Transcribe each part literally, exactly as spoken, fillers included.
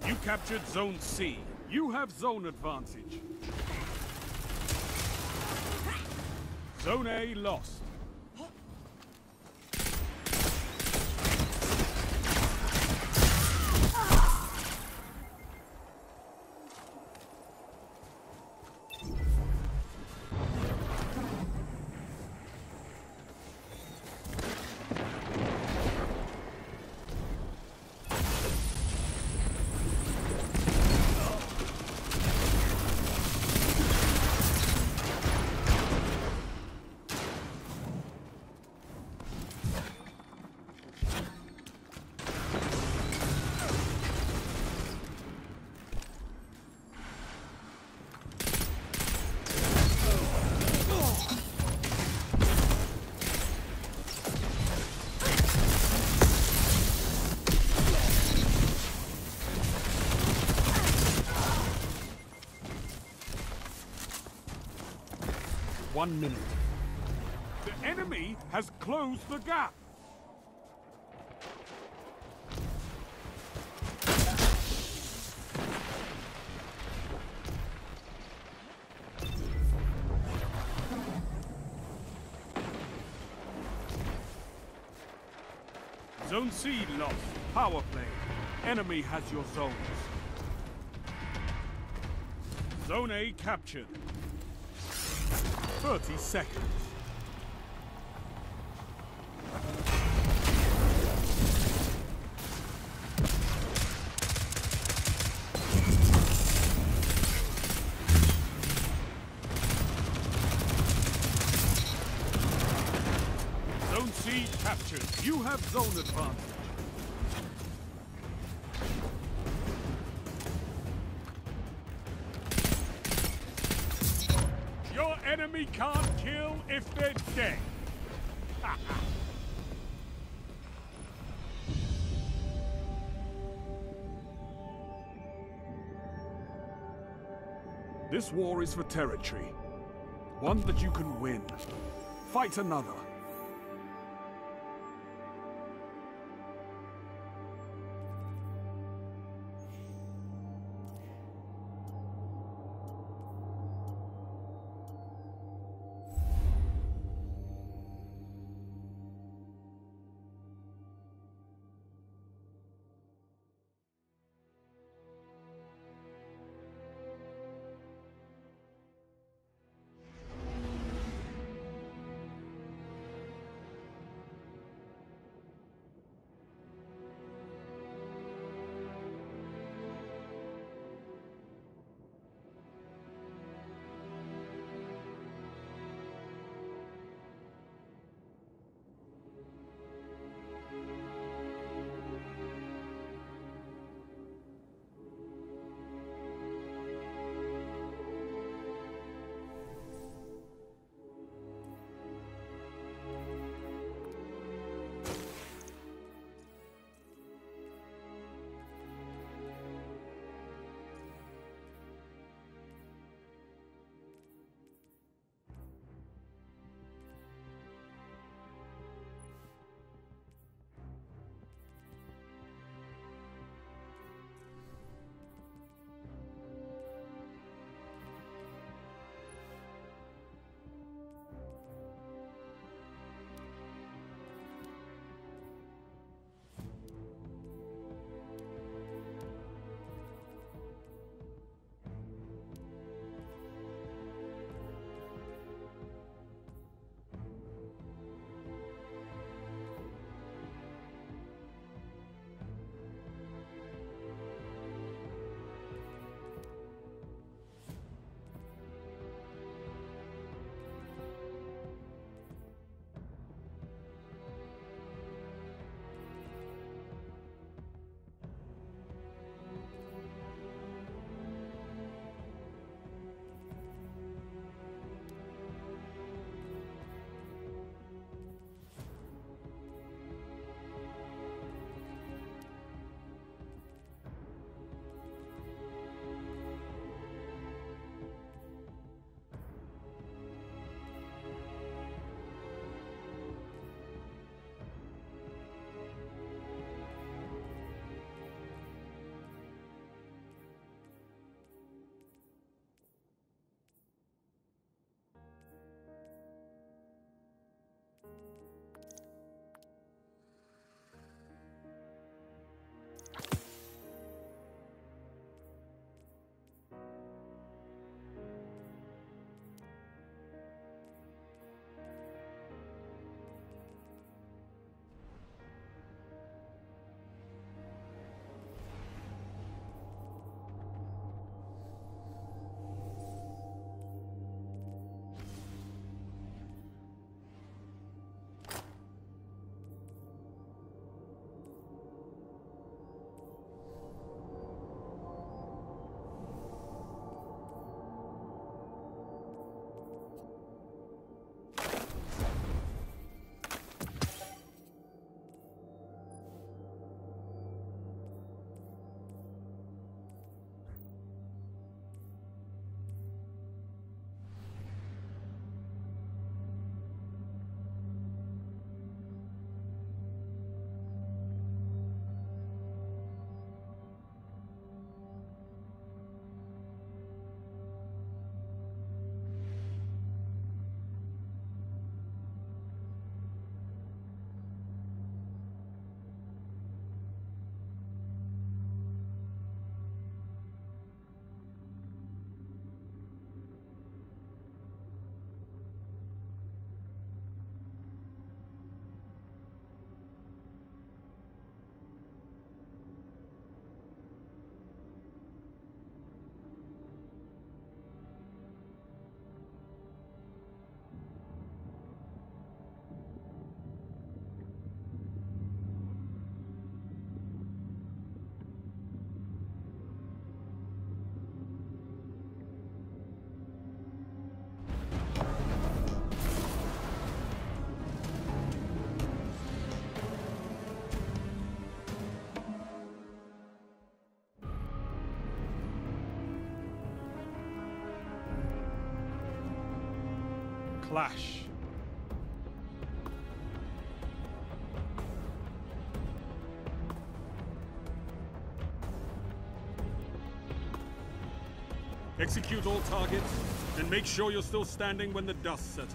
You captured Zone C. You have zone advantage. Zone A lost. One minute. The enemy has closed the gap. Zone C lost. Power play. Enemy has your zones. Zone A captured. thirty seconds. Zone C captured. You have zone advantage. Your enemy can't kill if they're dead. This war is for territory. One that you can win. Fight another. clash. Execute all targets, and make sure you're still standing when the dust settles.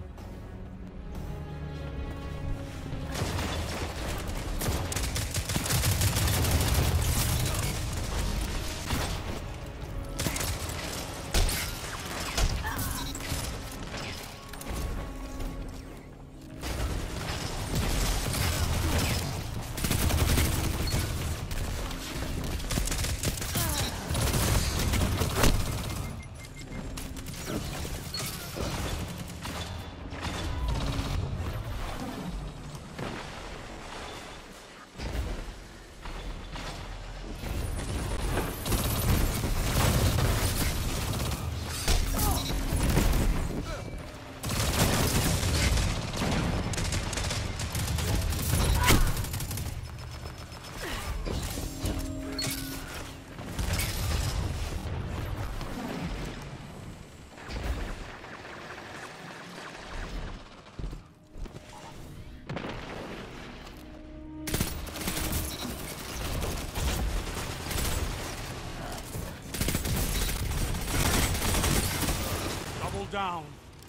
Down.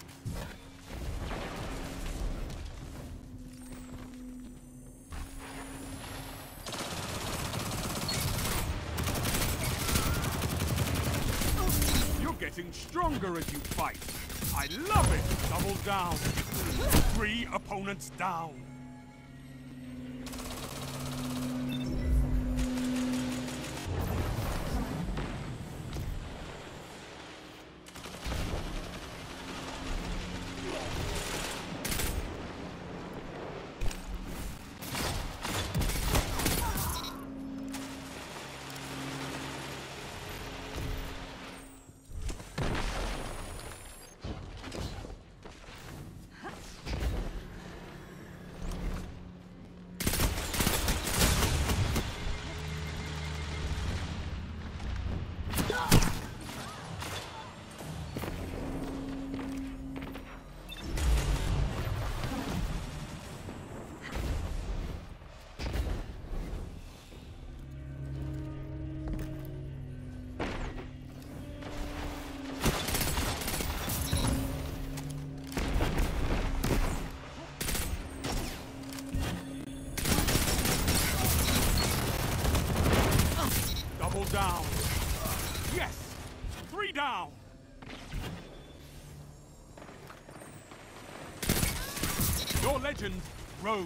You're getting stronger as you fight. I love it. Double down. Three opponents down. Down. Yes! Three down! Your legend rose.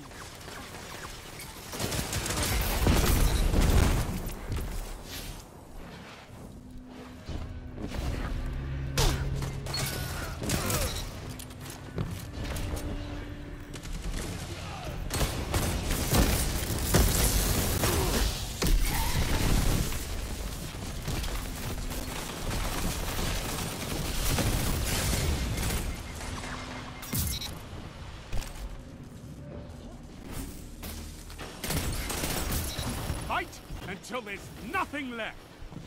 Until there's nothing left.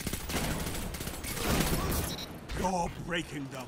You're breaking them.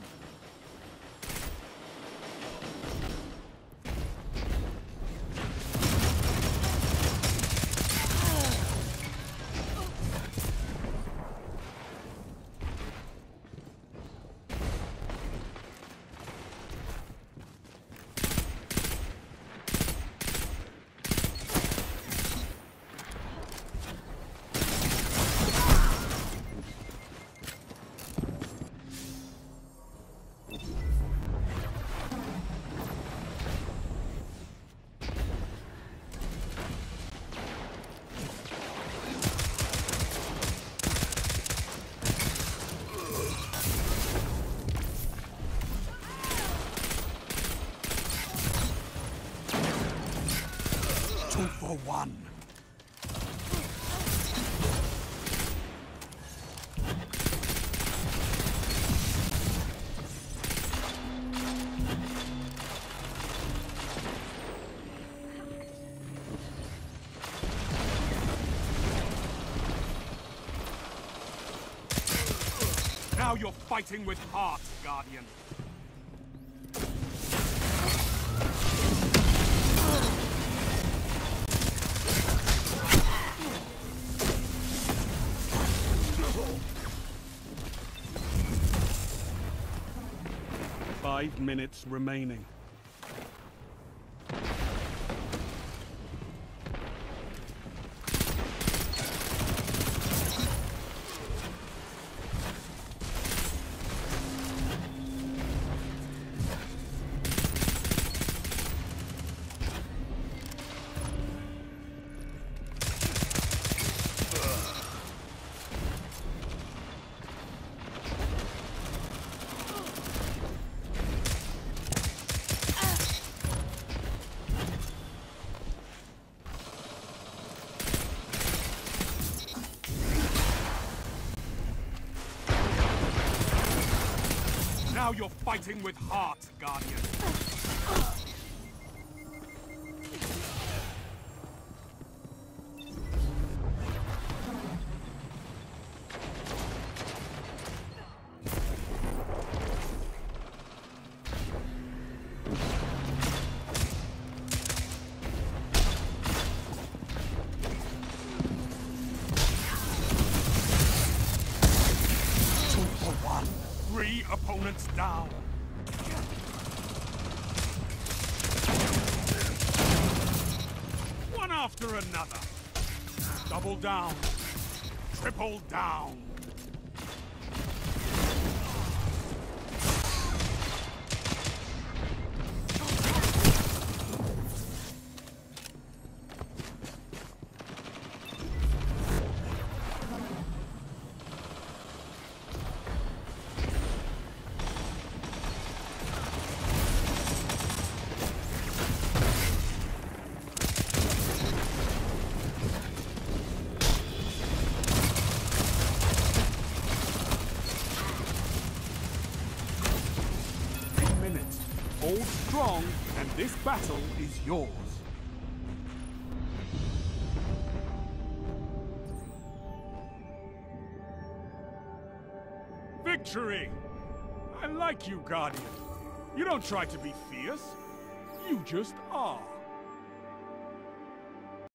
Two for one. Now you're fighting with heart, Guardian. Five minutes remaining. Now you're fighting with heart, Guardian. Three opponents down. One after another. Double down. Triple down. Hold strong, and this battle is yours. Victory! I like you, Guardian. You don't try to be fierce. You just are.